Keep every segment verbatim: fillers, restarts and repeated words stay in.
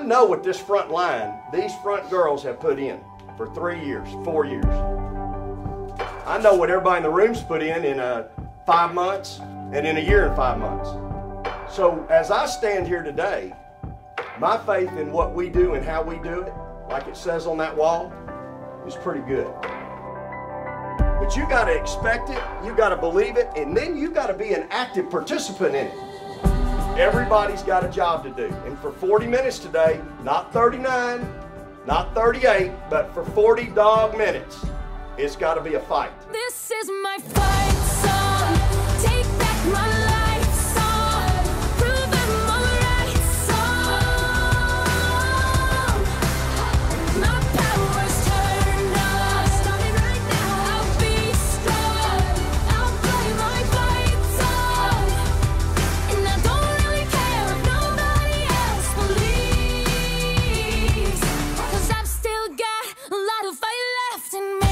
know what this front line, these front girls have put in for three years, four years. I know what everybody in the room's put in in uh, five months and in a year and five months. So as I stand here today, my faith in what we do and how we do it, like it says on that wall, is pretty good. But you got to expect it, you got to believe it, and then you got to be an active participant in it. Everybody's got a job to do. And for forty minutes today, not thirty-nine, not thirty-eight, but for forty dog minutes, it's got to be a fight. This is my fight song. Take back my life song. Prove I'm alright song. My power's turned on. Starting right now. I'll be strong. I'll play my fight song. And I don't really care if nobody else believes. 'Cause I've still got a lot of fight left in me.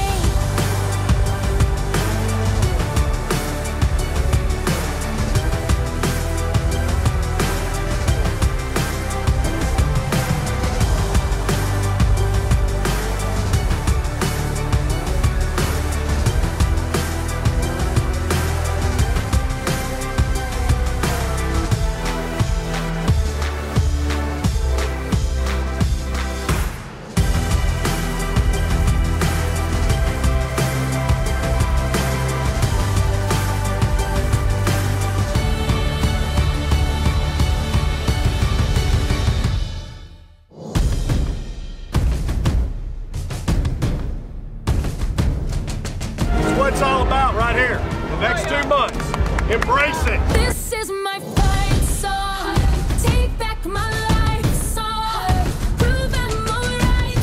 What it's all about right here. The next two months. Embrace it. This is my fight song. Take back my life song. Prove I'm alright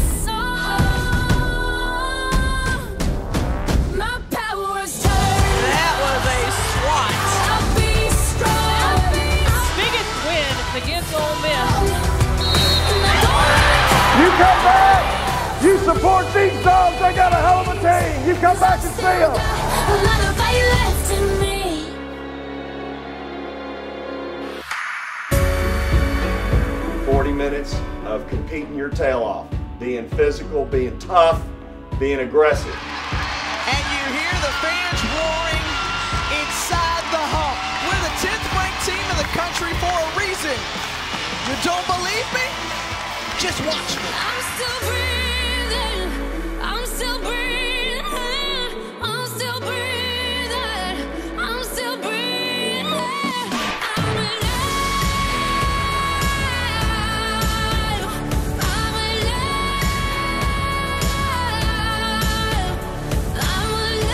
song. My power's turned. That was a swat. I'll be strong. Biggest win against Ole Miss. You come back, you support these dogs, they got a hell of a team. You come back and see them. A lot of fight left in me. forty minutes of competing your tail off. Being physical, being tough, being aggressive. And you hear the fans roaring inside the hump. We're the tenth ranked team in the country for a reason. You don't believe me? Just watch me. I'm still breathing. I'm still breathing. I'm still breathing. I'm still breathing. I'm alive. I'm alive. I'm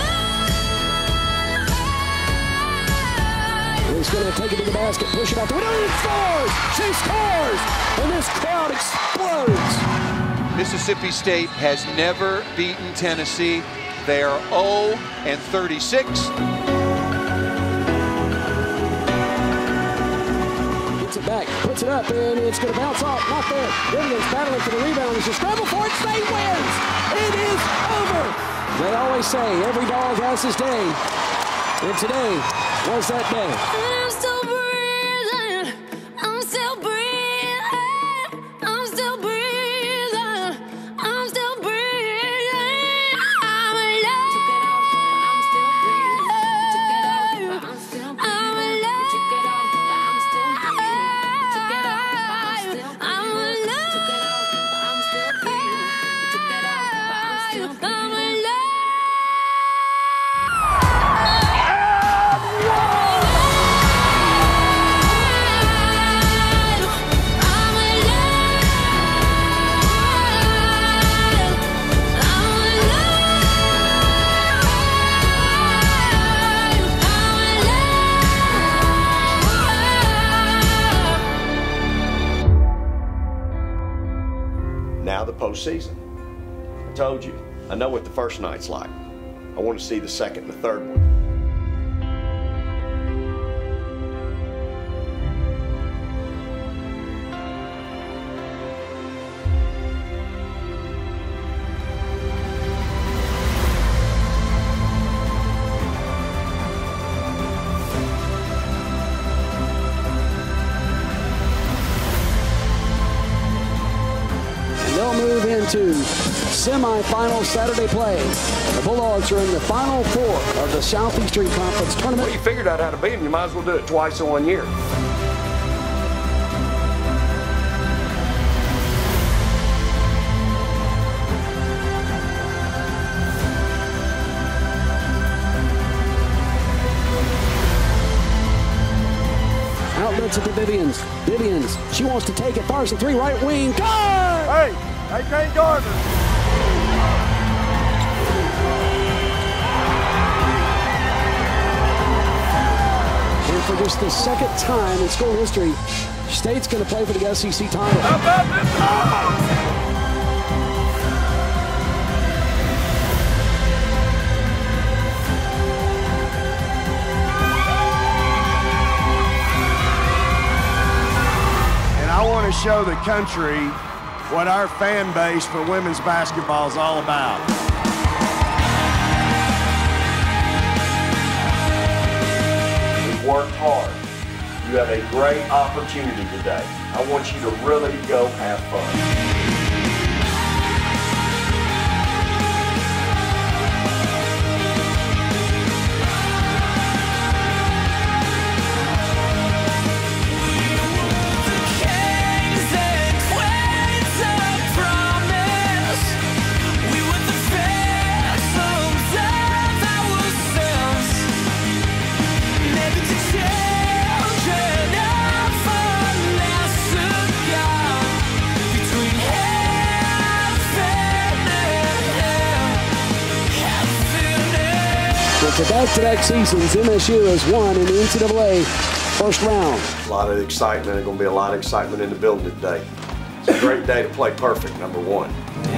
alive. He's going to take it to the basket, push it out the window, and scores! She scores! And this crowd explodes! Mississippi State has never beaten Tennessee. They are oh and thirty-six. Gets it back, puts it up, and it's going to bounce off. Not there. Williams battling for the rebound. There's a scramble for it. State wins! It is over! They always say every dog has his day. And today was that day. I'm still breathing. I'm still breathing. I'm still breathing. I'm still breathing. I'm alive. I'm still breathing. I'm still breathing. I'm alive. I'm still breathing. I'm alive. I'm still breathing. I'm alive. Now the postseason. I told you, I know what the first night's like. I want to see the second and the third one. twenty-two semifinal Saturday play. The Bulldogs are in the final four of the Southeastern Conference Tournament. Well, you figured out how to beat them. You might as well do it twice in one year. Outlets at the Vivians. Vivians, she wants to take it. Fires the three, right wing. Guard! Hey, A K Gardner. And for just the second time in school history, State's going to play for the S E C title. How about this dog? I want to show the country what our fan base for women's basketball is all about. We've worked hard. You have a great opportunity today. I want you to really go have fun. For back-to-back seasons, M S U has won in the N C double A first round. A lot of excitement. There's going to be a lot of excitement in the building today. It's a great day to play perfect, number one.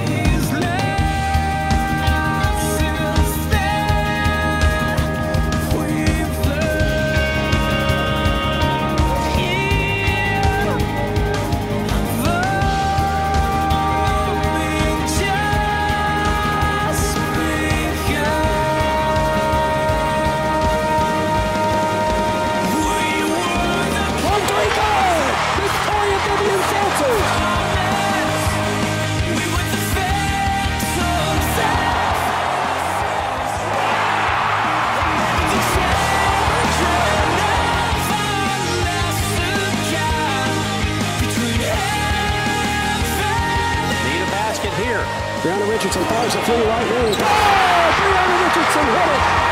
Brianna Richardson fires a three right wing. Oh! Brianna Richardson hit it!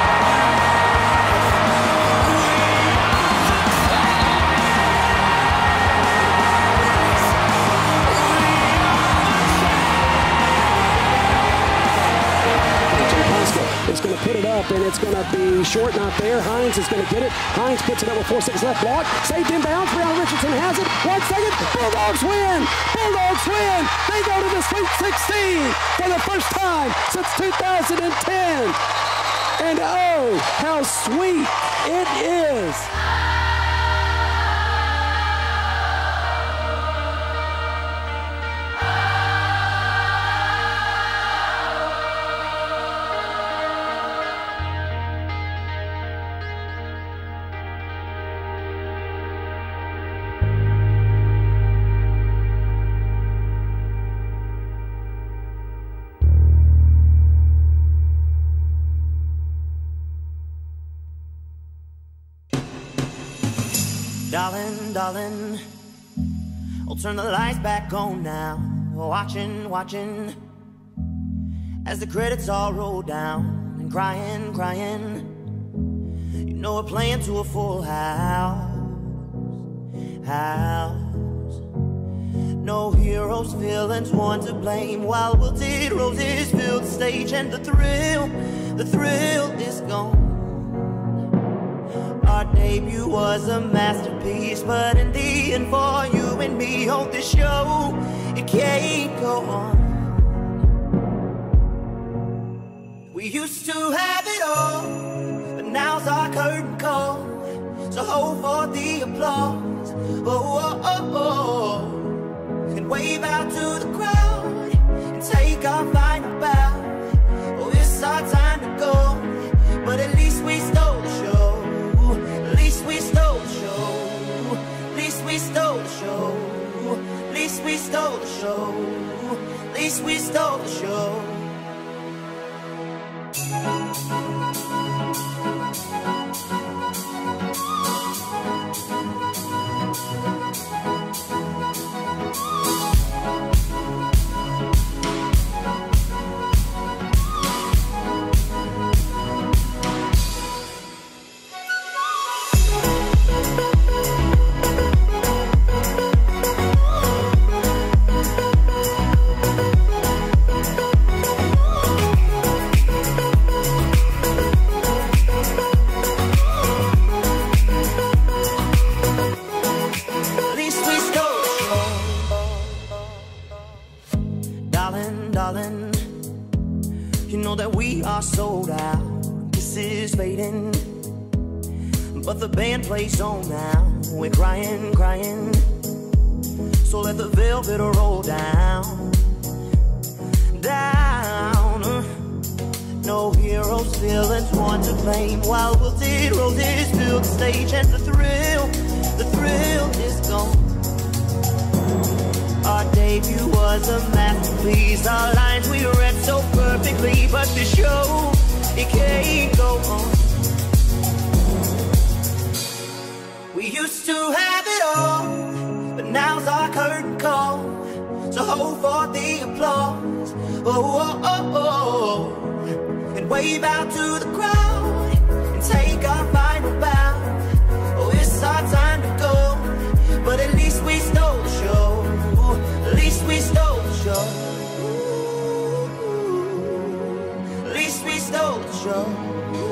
It's going to put it up, and it's going to be short, not there. Hines is going to get it. Hines puts it up with four seconds left. Block. Saved inbounds. Brianna Richardson has it. One second. Bulldogs win. Bulldogs win. They go to the Sweet sixteen for the first time since two thousand ten. And oh, how sweet it is. Darling, darling, I'll turn the lights back on now. Watching, watching, as the credits all roll down. And crying, crying, you know we're playing to a full house. House. No heroes, villains, one to blame. While wilted roses fill the stage, and the thrill, the thrill is gone. Our debut was a masterpiece, but in the end, for you and me on this show, it can't go on. We used to have it all, but now's our curtain call. So hold for the applause, oh, oh, oh, oh. And wave out to the crowd, and take our final bow. Oh, it's our time to go, but at least we stole the show. At least we stole the show. At least we stole the show. At least we stole the show. At least we stole are sold out. This is fading, but the band plays on now. We're crying, crying. So let the velvet roll down, down. No heroes, villains, one to blame. While wilted roses fill the stage, and the thrill, the thrill is gone. Our debut was a masterpiece. Our lines we read so perfectly, but the show, it can't go on. We used to have it all, but now's our curtain call. So hold for the applause, oh, oh, oh, oh. And wave out to the crowd and take our final bow. Oh, it's our time to go, but at least we stole the show. At least we stole the show. At least we stole the show.